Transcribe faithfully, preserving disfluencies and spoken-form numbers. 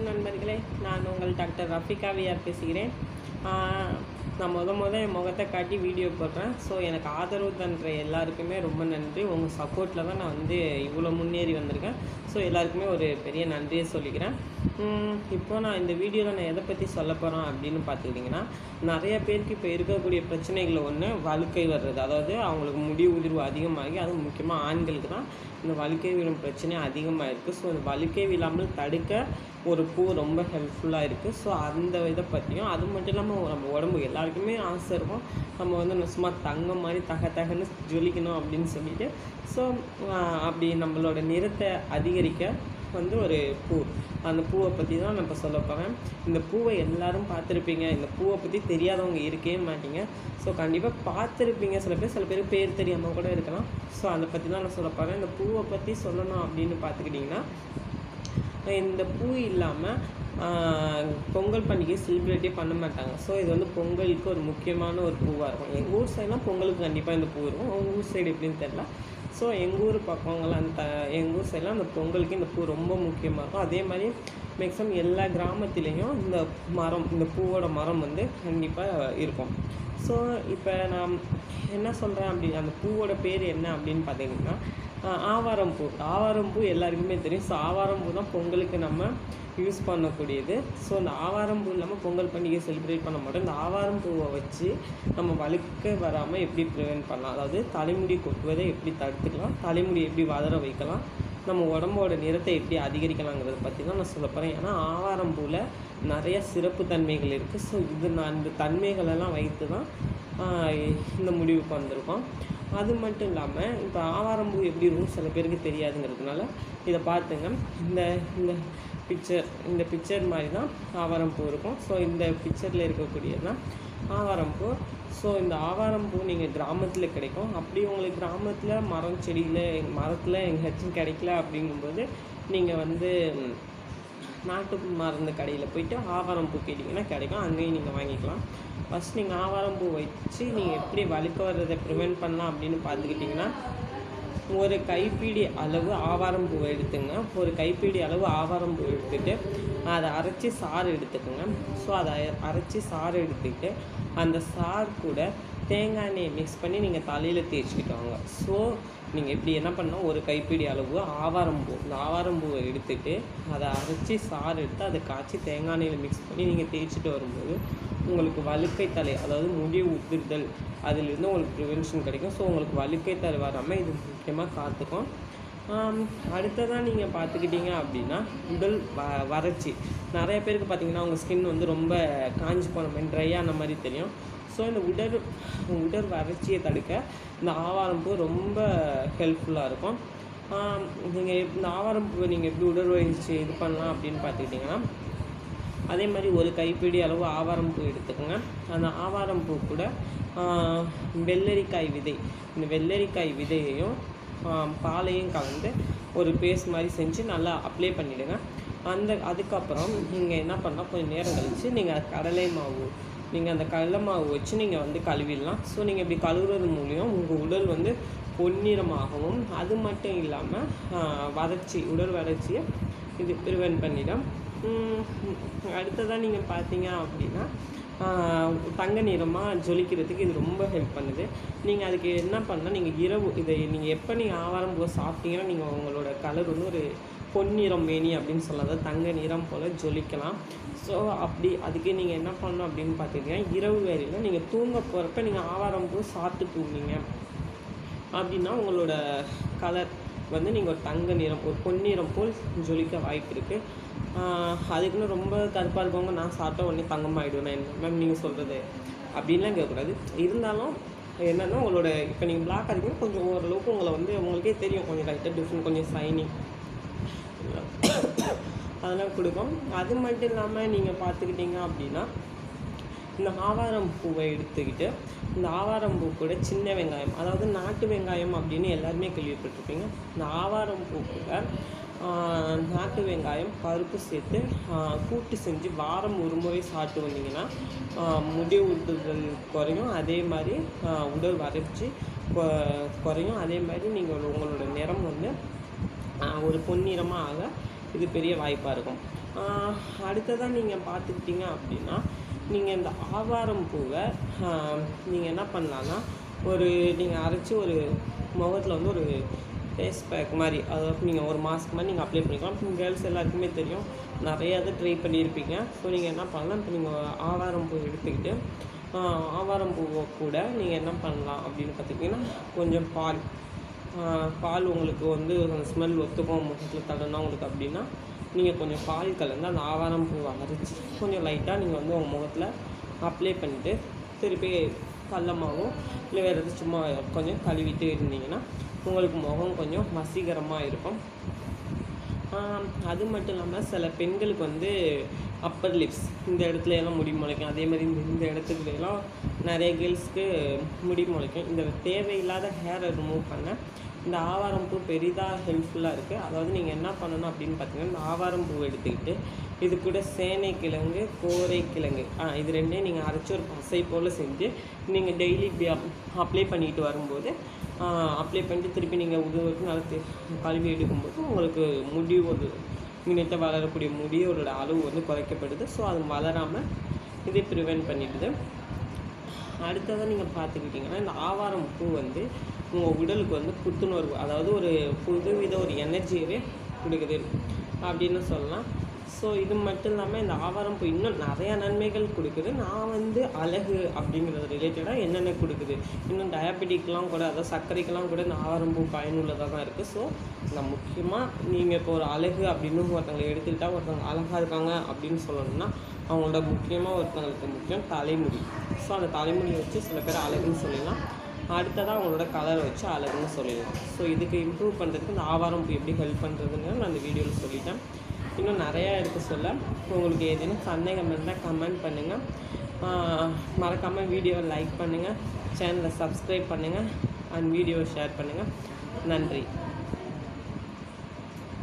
வணக்கம் நண்பர்களே, நான் உங்கள் டாக்டர் ரஃபிகா விஆர் பேசுகிறேன். நான் முத முத என் முகத்தை காட்டி வீடியோ போடுறேன். ஸோ எனக்கு ஆதரவு தன்ற எல்லாருக்குமே ரொம்ப நன்றி. உங்கள் சப்போர்ட்டில் தான் நான் வந்து இவ்வளோ முன்னேறி வந்திருக்கேன். ஸோ எல்லாருக்குமே ஒரு பெரிய நன்றியை சொல்லிக்கிறேன். இப்போ நான் இந்த வீடியோவில் நான் எதை பற்றி சொல்ல போகிறேன் அப்படின்னு பார்த்துக்கிட்டிங்கன்னா, நிறைய பேருக்கு இப்போ இருக்கக்கூடிய பிரச்சனைகளில் ஒன்று வழுக்கை வர்றது. அதாவது அவங்களுக்கு முடி உதிர்வு அதிகமாகி, அதுவும் முக்கியமாக ஆண்களுக்கு தான் இந்த வழுக்கை விழும் பிரச்சனை அதிகமாக இருக்குது. ஸோ அந்த வழுக்கை விழாமல் தடுக்க ஒரு பூ ரொம்ப ஹெல்ப்ஃபுல்லாக இருக்குது. ஸோ அந்த இதை பற்றியும், அது மட்டும் இல்லாமல் நம்ம உடம்பு எல்லாருக்குமே ஆசை இருக்கும், நம்ம வந்து சும்மா தங்கம் மாதிரி தக தகன்னு ஜொலிக்கணும் அப்படின்னு சொல்லிட்டு. ஸோ அப்படி நம்மளோட நிறத்தை அதிகரிக்க வந்து ஒரு பூ, அந்த பூவை பற்றி தான் நான் இப்போ சொல்ல போகிறேன். இந்த பூவை எல்லாரும் பார்த்துருப்பீங்க. இந்த பூவை பற்றி தெரியாதவங்க இருக்கவே மாட்டீங்க. ஸோ கண்டிப்பாக பார்த்துருப்பீங்க. சில பேர் சில பேர் பேர் தெரியாமல் கூட இருக்கலாம். ஸோ அதை பற்றி தான் நான் சொல்ல போகிறேன். இந்த பூவை பற்றி சொல்லணும் அப்படின்னு பார்த்துக்கிட்டிங்கன்னா, இந்த பூ இல்லாமல் பொங்கல் பண்டிகை செலிப்ரேட்டே பண்ண மாட்டாங்க. ஸோ இது வந்து பொங்கலுக்கு ஒரு முக்கியமான ஒரு பூவாக இருக்கும். எங்கள் ஊர் சைட்லாம் பொங்கலுக்கு கண்டிப்பாக இந்த பூ இருக்கும். உங்கள் ஊர் சைடு எப்படின்னு தெரியல. ஸோ எங்கள் ஊர் பக்கங்கள்லாம் அந்த எங்கள் ஊர் சைட்லாம் அந்த பொங்கலுக்கு இந்த பூ ரொம்ப முக்கியமாக இருக்கும். அதே மாதிரி மேக்ஸிமம் எல்லா கிராமத்துலேயும் இந்த மரம், இந்த பூவோட மரம் வந்து கண்டிப்பாக இருக்கும். ஸோ இப்போ நான் என்ன சொல்கிறேன் அப்படி, அந்த பூவோட பேர் என்ன அப்படின்னு பார்த்தீங்கன்னா ஆவாரம்பூ. ஆவாரம்பூ எல்லாருக்குமே தெரியும். ஸோ ஆவாரம்பூ தான் பொங்கலுக்கு நம்ம யூஸ் பண்ணக்கூடியது. ஸோ இந்த ஆவாரம்பூ இல்லாமல் பொங்கல் பண்டிகை செலிப்ரேட் பண்ண மாட்டோம். இந்த ஆவாரம்பூவை வச்சு நம்ம வழுக்க வராமல் எப்படி ப்ரிவென்ட் பண்ணலாம், அதாவது தலைமுடி கொட்டுவதை எப்படி தடுத்துக்கலாம், தலைமுடி எப்படி வளர வைக்கலாம், நம்ம உடம்போட நிறத்தை எப்படி அதிகரிக்கலாங்கிறத பற்றி தான் நான் சொல்ல போகிறேன். ஏன்னா ஆவாரம்பூவில் நிறைய சிறப்பு தன்மைகள் இருக்குது. ஸோ இது நான் இந்த தன்மைகளெல்லாம் வைத்து தான் இந்த முடிவுக்கு வந்திருக்கோம். அது மட்டும் இல்லாமல் இப்போ ஆவாரம்பூ எப்படி இருக்கும் சில பேருக்கு தெரியாதுங்கிறதுனால இதை பார்த்துங்க. இந்த இந்த பிக்சர் இந்த பிக்சர் மாதிரி தான் ஆவாரம்பூ இருக்கும். ஸோ இந்த பிக்சரில் இருக்கக்கூடியது தான் ஆவாரம்பூ. ஸோ இந்த ஆவாரம்பூ நீங்கள் கிராமத்தில் கிடைக்கும். அப்படி உங்களுக்கு கிராமத்தில் மரம் செடியில் மரத்தில் எங்கேயாச்சும் கிடைக்கல அப்படிங்கும்போது நீங்கள் வந்து நாட்டு மருந்து கடையில் போய்ட்டு ஆவாரம்பூ கேட்டிங்கன்னா கிடைக்கும். அங்கேயும் நீங்கள் வாங்கிக்கலாம். ஃபஸ்ட் நீங்கள் ஆவாரம்பூ வச்சு நீங்கள் எப்படி வழுக்க வர்றதை ப்ரிவென்ட் பண்ணலாம் அப்படின்னு பார்த்துக்கிட்டிங்கன்னா, ஒரு கைப்பிடி அளவு ஆவாரம்பூவை எடுத்துங்க. ஒரு கைப்பிடி அளவு ஆவாரம்பூ எடுத்துகிட்டு அதை அரைச்சி சாறு எடுத்துக்கோங்க. ஸோ அதை அரைச்சி சாறு எடுத்துக்கிட்டு அந்த சாறு கூட தேங்காய் எண்ணெயை மிக்ஸ் பண்ணி நீங்கள் தலையில் தேய்ச்சிக்கிட்டு வாங்க. ஸோ நீங்கள் எப்படி என்ன பண்ணால், ஒரு கைப்பிடி அளவு ஆவாரம்பூ, இந்த ஆவாரம்பூவை எடுத்துகிட்டு அதை அரைச்சி சாறு எடுத்து அதை காய்ச்சி தேங்காய் எண்ணெயில் மிக்ஸ் பண்ணி நீங்கள் தேய்ச்சிட்டு வரும்போது உங்களுக்கு வழுக்கை தலை, அதாவது முடி உதிர்தல், அதிலிருந்து உங்களுக்கு ப்ரிவென்ஷன் கிடைக்கும். ஸோ உங்களுக்கு வழுக்கை தலை வராமல் இது முக்கியமாக காத்துக்கும். அடுத்ததாக நீங்கள் பார்த்துக்கிட்டிங்க அப்படின்னா உடல் வ வறட்சி நிறைய பேருக்கு பார்த்திங்கன்னா அவங்க ஸ்கின் வந்து ரொம்ப காஞ்சி போன மாதிரி ட்ரையான மாதிரி தெரியும். ஸோ இந்த உடல் உடல் வறட்சியை தடுக்க இந்த ஆவாரம்பூ ரொம்ப ஹெல்ப்ஃபுல்லாக இருக்கும். நீங்கள் இந்த ஆவாரம்பூவை நீங்கள் எப்படி உடற்பயிற்சி இது பண்ணலாம் அப்படின்னு பார்த்துக்கிட்டிங்கன்னா, அதே மாதிரி ஒரு கைப்பிடி அளவு ஆவாரம்பூ எடுத்துக்கோங்க. அந்த ஆவாரம்பூ கூட வெள்ளரிக்காய் விதை, இந்த வெள்ளரிக்காய் விதையையும் பாலையும் கலந்து ஒரு பேஸ்ட் மாதிரி செஞ்சு நல்லா அப்ளை பண்ணிவிடுங்க. அந்த அதுக்கப்புறம் நீங்கள் என்ன பண்ணால், கொஞ்சம் நேரம் கழித்து நீங்கள் கடலை மாவு, நீங்கள் அந்த கடலை மாவு வச்சு நீங்கள் வந்து கழுவிடலாம். ஸோ நீங்கள் இப்படி கழுவுறது மூலியம் உங்கள் உடல் வந்து பொன்னிறமாகவும், அது மட்டும் இல்லாமல் வறட்சி, உடல் வறட்சியை இது ப்ரிவென்ட் பண்ணிடும். அடுத்ததாக நீங்கள் பார்த்தீங்க அப்படின்னா தங்க நிறமாக ஜொலிக்கிறதுக்கு இது ரொம்ப ஹெல்ப் பண்ணுது. நீங்கள் அதுக்கு என்ன பண்ணால், நீங்கள் இரவு இதை நீங்கள் எப்போ நீங்கள் ஆவாரம்பூவை சாப்பிட்டீங்கன்னா நீங்கள் உங்களோட கலர் வந்து ஒரு பொன்னிறம் மேனி அப்படின்னு சொல்லாத தங்க நிறம் போல் ஜொலிக்கலாம். ஸோ அப்படி அதுக்கு நீங்கள் என்ன பண்ணணும் அப்படின்னு பார்த்தீங்கன்னா, இரவு வேலையில் நீங்கள் தூங்க போகிறப்ப நீங்கள் ஆவாரம்பூ சாப்பிட்டு தூங்குனீங்க அப்படின்னா உங்களோட கலர் வந்து நீங்கள் ஒரு தங்க நிறம், ஒரு பொன்னிறம் போல் ஜொலிக்க வாய்ப்பு இருக்குது. அதுக்குன்னு ரொம்ப கருப்பாக இருக்கவங்க நான் சாப்பிட்டா உடனே தங்கமாகிடுவேன் என்ன மேம் நீங்கள் சொல்கிறது அப்படின்லாம் கேட்கக்கூடாது. இருந்தாலும் என்னென்னா, உங்களோட இப்போ நீங்கள் பிளாக் ஆகிருக்கீங்க, கொஞ்சம் ஓரளவுக்கு உங்களை வந்து உங்களுக்கே தெரியும், கொஞ்சம் லைட்டாக டிஃப்ரெண்ட், கொஞ்சம் ஷைனிங் அதெல்லாம் கொடுக்கும். அது மட்டும் இல்லாமல் நீங்கள் பார்த்துக்கிட்டிங்க அப்படின்னா, இந்த ஆவாரம்பூவை எடுத்துக்கிட்டு இந்த ஆவாரம்பூ கூட சின்ன வெங்காயம், அதாவது நாட்டு வெங்காயம் அப்படின்னு எல்லாருமே கேள்விப்பட்டிருப்பீங்க. இந்த ஆவாரம்பூ கூட நாட்டு வெங்காயம் பருப்பு சேர்த்து கூட்டு செஞ்சு வாரம் ஒரு முறை சாப்பிட்டு வந்தீங்கன்னா முடி உதிர்தல் குறையும். அதே மாதிரி உடல் வறட்சி குறையும். அதே மாதிரி நீங்கள் உங்களோட நிறம் வந்து ஒரு பொன்னிறமாக ஆக இது பெரிய வாய்ப்பாக இருக்கும். அடுத்ததாக நீங்கள் பார்த்துக்கிட்டிங்க அப்படின்னா, நீங்கள் இந்த ஆவாரம் பூவை நீங்கள் என்ன பண்ணலான்னா, ஒரு நீங்கள் அரைச்சி ஒரு முகத்தில் வந்து ஒரு ஃபேஸ் பேக் மாதிரி, அதாவது நீங்கள் ஒரு மாஸ்க் மாதிரி நீங்கள் அப்ளை பண்ணிக்கலாம். கேர்ள்ஸ் எல்லாருக்குமே தெரியும், நிறையா இது ட்ரை பண்ணியிருப்பீங்க. ஸோ நீங்கள் என்ன பண்ணலாம், இப்போ நீங்கள் ஆவாரம் பூ எடுத்துக்கிட்டு ஆவாரம் பூவை கூட நீங்கள் என்ன பண்ணலாம் அப்படின்னு பார்த்திங்கன்னா, கொஞ்சம் பால் பால் உங்களுக்கு வந்து அந்த ஸ்மெல் ஒத்துக்கும் முகத்தில் தடனா உங்களுக்கு அப்படின்னா, நீங்கள் கொஞ்சம் பால் கலந்து அந்த ஆவாரம் பூவை அரைச்சி கொஞ்சம் லைட்டாக நீங்கள் வந்து உங்கள் முகத்தில் அப்ளை பண்ணிவிட்டு திருப்பி கல்லமாகவும் இல்லை வேறு எதாவது சும்மா கொஞ்சம் கழுவிட்டு இருந்தீங்கன்னா உங்களுக்கு முகம் கொஞ்சம் வசீகரமாக இருக்கும். அது மட்டும் இல்லாமல் சில பெண்களுக்கு வந்து அப்பர் லிப்ஸ் இந்த இடத்துல எல்லாம் முடி முளைக்கும். அதே மாதிரி இந்த இந்த இடத்துக்குலாம் நிறைய கேர்ள்ஸ்க்கு முடி முளைக்கும். இந்த தேவையில்லாத ஹேரை ரிமூவ் பண்ண இந்த ஆவாரம் பூ பெரிதாக ஹெல்ப்ஃபுல்லாக இருக்குது. அதாவது நீங்கள் என்ன பண்ணணும் அப்படின்னு பார்த்தீங்கன்னா, இந்த ஆவாரம் பூ எடுத்துக்கிட்டு இது கூட சேனை கிழங்கு, கோரை கிழங்கு இது ரெண்டையும் நீங்கள் அரைச்சி ஒரு பசை போல் செஞ்சு நீங்கள் டெய்லி இப்படி அப்ளை பண்ணிட்டு வரும்போது அப்ளை பண்ணிட்டு திருப்பி நீங்கள் உதவுக்கு நல்லா கழுவி எடுக்கும்போது உங்களுக்கு முடி ஒரு மினிட்ட வளரக்கூடிய முடியோட அளவு வந்து குறைக்கப்படுது. ஸோ அது வளராமல் இதை ப்ரிவென்ட் பண்ணிடுது. அடுத்ததாக நீங்கள் பார்த்துக்கிட்டிங்கன்னா, இந்த ஆவாரம் பூ வந்து உங்கள் உடலுக்கு வந்து புத்துணர்வு, அதாவது ஒரு புதுவித ஒரு எனர்ஜியவே கொடுக்குது அப்படின்னு சொல்லலாம். ஸோ இது மட்டும் இல்லாமல் இந்த ஆவாரம் பூ இன்னும் நிறையா நன்மைகள் கொடுக்குது. நான் வந்து அழகு அப்படிங்கிறது ரிலேட்டடாக என்னென்ன கொடுக்குது, இன்னும் டயபெட்டிக்லாம் கூட, அதாவது சர்க்கரைக்கெலாம் கூட இந்த ஆவாரம் பூ பயனுள்ளதாக தான் இருக்குது. ஸோ நான் முக்கியமாக நீங்கள் இப்போ ஒரு அழகு அப்படின்னு ஒருத்தவங்களை எடுத்துக்கிட்டால், ஒருத்தவங்க அழகாக இருக்காங்க அப்படின்னு சொல்லணும்னா அவங்களோட முக்கியமாக ஒருத்தவங்களுக்கு முக்கியம் தலைமுடி. ஸோ அந்த தலைமுடியை வச்சு சில பேர் அழகுன்னு சொல்லிடலாம். அடுத்ததாக அவங்களோட கலரை வச்சு அழகுன்னு சொல்லிடலாம். ஸோ இதுக்கு இம்ப்ரூவ் பண்ணுறதுக்கு இந்த ஆவாரம் பூ எப்படி ஹெல்ப் பண்ணுறதுன்னு நான் இந்த வீடியோவில் சொல்லிட்டேன். இன்னும் நிறையா எடுத்து சொல்ல, உங்களுக்கு ஏதேனும் சந்தேகம் இருந்தால் கமெண்ட் பண்ணுங்கள். மறக்காமல் வீடியோவை லைக் பண்ணுங்கள், சேனலை சப்ஸ்கிரைப் பண்ணுங்கள் அண்ட் வீடியோவை ஷேர் பண்ணுங்கள். நன்றி.